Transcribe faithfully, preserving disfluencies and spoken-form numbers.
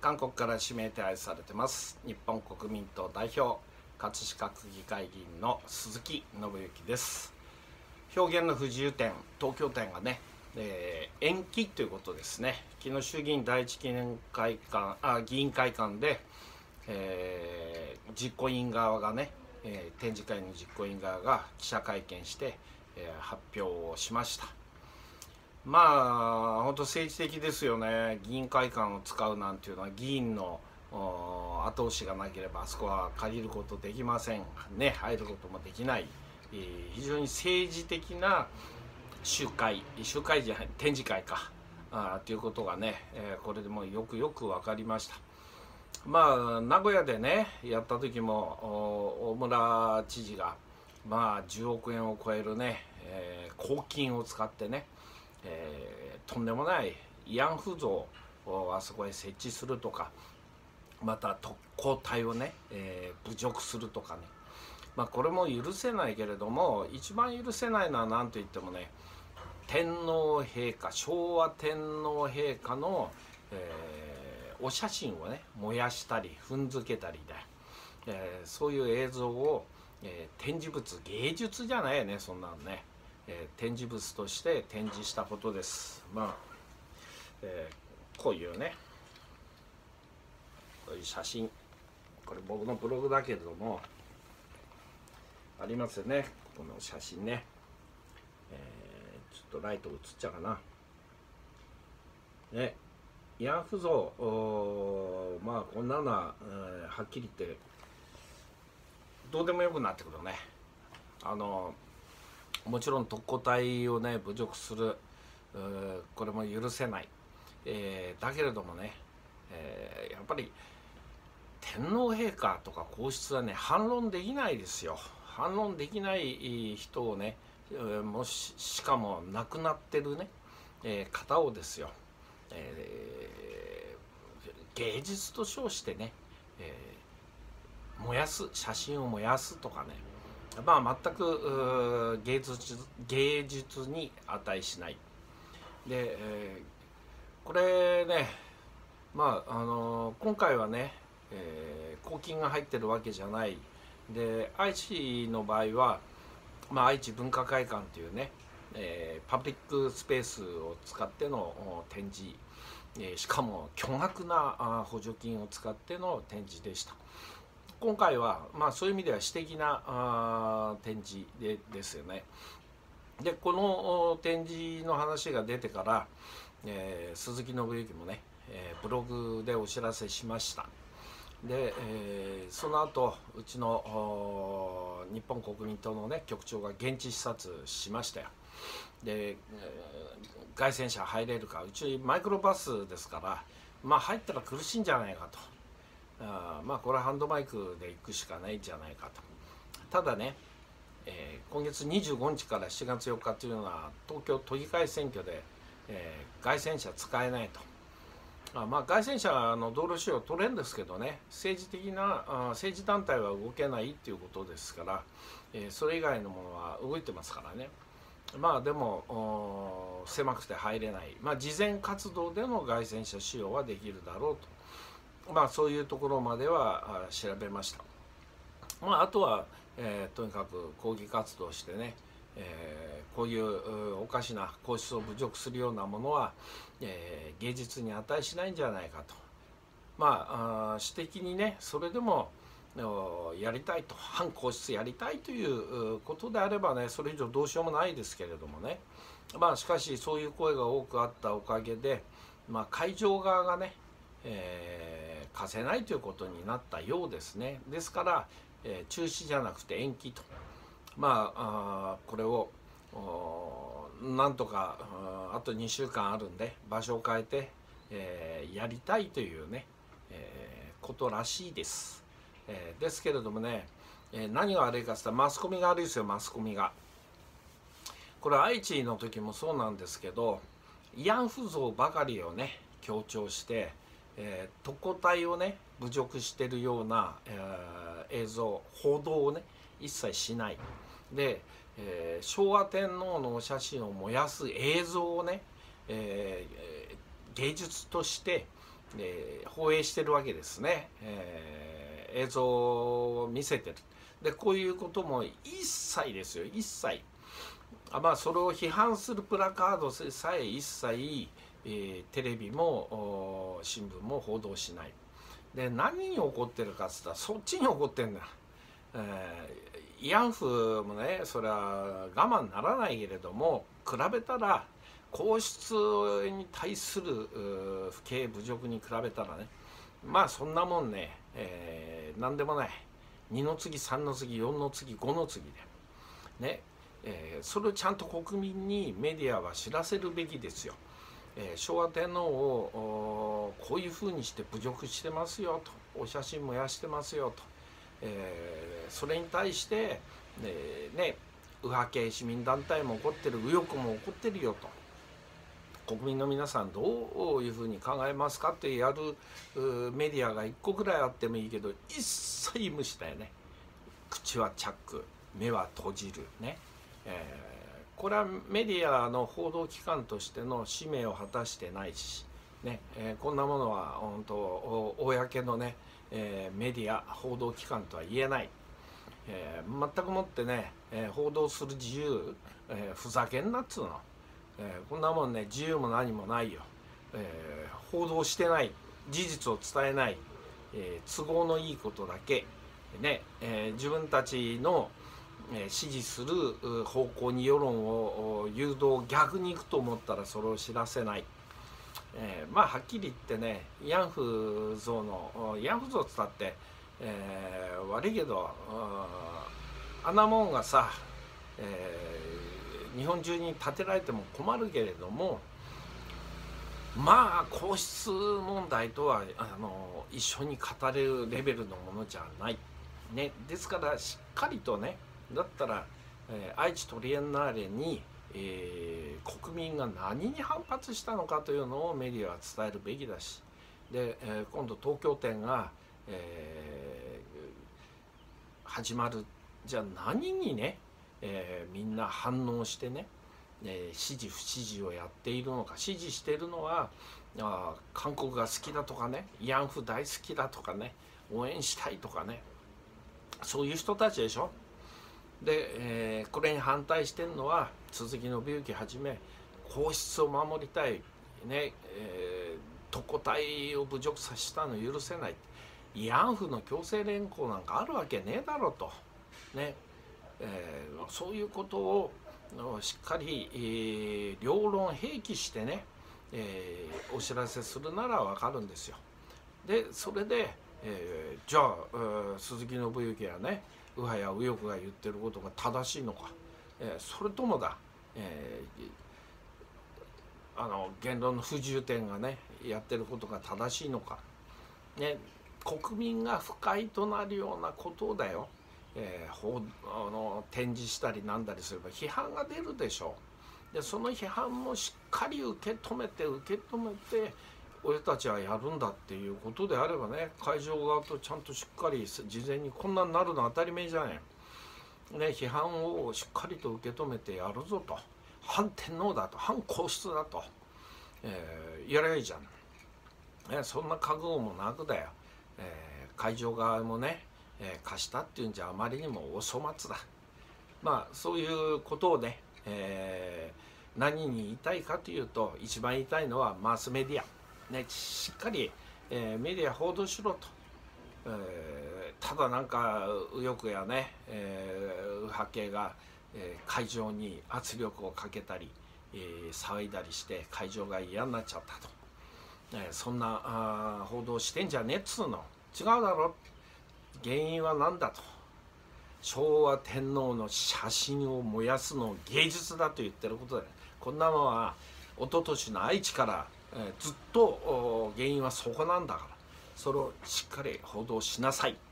韓国から指名手配されてます日本国民党代表葛飾区議会議員の鈴木信之です。表現の不自由展、東京展がね、えー、延期ということですね。昨日衆議院第一記念会館あ議員会館で、えー、実行委員側がね、えー、展示会の実行委員側が記者会見して、えー、発表をしました。まあ本当政治的ですよね。議員会館を使うなんていうのは議員の後押しがなければあそこは借りることできませんね。入ることもできない、えー、非常に政治的な集会集会じゃない展示会かあということがね、えー、これでもよくよく分かりました。まあ名古屋でねやった時も大村知事がまあじゅうおくえんを超えるね、えー、公金を使ってね、えー、とんでもない慰安婦像をあそこへ設置するとか、また特攻隊をね、えー、侮辱するとかね、まあこれも許せないけれども、一番許せないのは何と言ってもね、天皇陛下昭和天皇陛下の、えー、お写真をね燃やしたり踏んづけたりで、えー、そういう映像を、えー、展示物芸術じゃないよね、そんなのね。えー、展示物として展示したことです。まあ、えー、こういうねこういう写真、これ僕のブログだけれどもありますよね、この写真ね。えー、ちょっとライト映っちゃうかなね。慰安婦像、まあこんなのは、えー、はっきり言ってどうでもよくなってくるね。あのもちろん特攻隊をね侮辱する、これも許せない、えー、だけれどもね、えー、やっぱり天皇陛下とか皇室はね反論できないですよ。反論できない人をね、えー、もししかも亡くなってるね、えー、方をですよ、えー、芸術と称してね、えー、燃やす、写真を燃やすとかね、まあ全く芸術芸術に値しないで、えー、これね、まああの今回はね、えー、公金が入ってるわけじゃないで、愛知の場合は、まあ、愛知文化会館というね、えー、パブリックスペースを使っての展示、えー、しかも巨額な補助金を使っての展示でした。今回は、まあ、そういう意味では私的なあ展示でですよね。でこの展示の話が出てから、えー、鈴木信之もね、えー、ブログでお知らせしました。で、えー、その後うちの日本国民党のね局長が現地視察しましたよ。で、えー、凱旋車入れるか、うちマイクロバスですから、まあ入ったら苦しいんじゃないかと。あまあこれはハンドマイクで行くしかないんじゃないかと。ただね、えー、今月にじゅうごにちからしちがつよっかというのは東京都議会選挙で、えー、凱旋車使えないと。あまあ凱旋車の道路使用取れるんですけどね、政治的なあ政治団体は動けないっていうことですから、えー、それ以外のものは動いてますからね。まあでも狭くて入れない、まあ、事前活動での凱旋車使用はできるだろうと。まあそういうところまでは調べました。まああとは、えー、とにかく抗議活動してね、えー、こういうおかしな皇室を侮辱するようなものは、えー、芸術に値しないんじゃないかと。まあ私的にねそれでもやりたいと、反皇室やりたいということであればね、それ以上どうしようもないですけれどもね。まあしかしそういう声が多くあったおかげで、まあ、会場側がね、えー、貸せないということになったようですね。ですから、えー、中止じゃなくて延期と。まあ、あこれをなんとかあとにしゅうかんあるんで場所を変えて、えー、やりたいというね、えー、ことらしいです。えー、ですけれどもね、えー、何が悪いかって言ったらマスコミが悪いですよ、マスコミが。これ愛知の時もそうなんですけど、慰安婦像ばかりをね強調して、えー、特攻隊をね侮辱してるような、えー、映像報道をね一切しないで、えー、昭和天皇のお写真を燃やす映像をね、えー、芸術として、 で放映してるわけですね、えー、映像を見せてる。でこういうことも一切ですよ、一切。あまあそれを批判するプラカードさえ一切、えー、テレビも新聞も報道しない。で何に怒ってるかっつったらそっちに怒ってんだ。えー、慰安婦もねそれは我慢ならないけれども、比べたら皇室に対する不敬侮辱に比べたらね、まあそんなもんね、えー、何でもない。にの次さんの次よんの次ごの次でね、えー、それをちゃんと国民にメディアは知らせるべきですよ。えー、昭和天皇をこういうふうにして侮辱してますよと、お写真燃やしてますよと、えー、それに対して、えー、ね右派系市民団体も怒ってる、右翼も怒ってるよと。国民の皆さんどういうふうに考えますかってやるメディアがいっこぐらいあってもいいけど、一切無視だよね。口はチャック、目は閉じるね、えー、これはメディアの報道機関としての使命を果たしてないし、ねえー、こんなものは本当公のね、えー、メディア報道機関とは言えない、えー、全くもってね、えー、報道する自由、えー、ふざけんなっつうの。えー、こんなもんね自由も何もないよ、えー、報道してない、事実を伝えない、えー、都合のいいことだけね、えー、自分たちの、えー、支持する方向に世論を誘導、逆に行くと思ったらそれを知らせない、えー、まあはっきり言ってね、慰安婦像の慰安婦像っつったって、えー、悪いけどあんなもんがさ、えー日本中に建てられても困るけれども、まあ皇室問題とはあの一緒に語れるレベルのものじゃない、ね、ですからしっかりとね、だったら、えー、愛知トリエンナーレに、えー、国民が何に反発したのかというのをメディアは伝えるべきだし、で、えー、今度東京展が、えー、始まる。じゃあ何にねえー、みんな反応してね、えー、支持不支持をやっているのか。支持しているのはあ韓国が好きだとかね、慰安婦大好きだとかね、応援したいとかね、そういう人たちでしょ。で、えー、これに反対してるのは鈴木信之はじめ、皇室を守りたいね、えー、特攻隊を侮辱させたの許せない、慰安婦の強制連行なんかあるわけねえだろとね。えー、そういうことをしっかり、えー、両論併記してね、えー、お知らせするなら分かるんですよ。でそれで、えー、じゃあ、えー、鈴木信之やね右派や右翼が言ってることが正しいのか、えー、それともだ、えー、あの言論の不自由点がねやってることが正しいのか、ね、国民が不快となるようなことだよ。えー、ほあの展示したりなんだりすれば批判が出るでしょう。でその批判もしっかり受け止めて受け止めて俺たちはやるんだっていうことであればね、会場側とちゃんとしっかり事前にこんなになるの当たり前じゃない、ね、批判をしっかりと受け止めてやるぞと、反天皇だと反皇室だと、えー、やればいいじゃん、ね、そんな覚悟もなくだよ、えー、会場側もねえー、貸したっていうんじゃあまりにもお粗末だ。まあそういうことをね、えー、何に言いたいかというと、一番言いたいのはマスメディア、ね、しっかり、えー、メディア報道しろと、えー、ただなんか右翼やね、えー、右派系が、えー、会場に圧力をかけたり、えー、騒いだりして会場が嫌になっちゃったと、えー、そんなあ報道してんじゃねえっつうの、違うだろ、原因は何だと、昭和天皇の写真を燃やすのを芸術だと言ってることで、こんなのは一昨年の愛知から、えー、ずっと原因はそこなんだから、それをしっかり報道しなさい。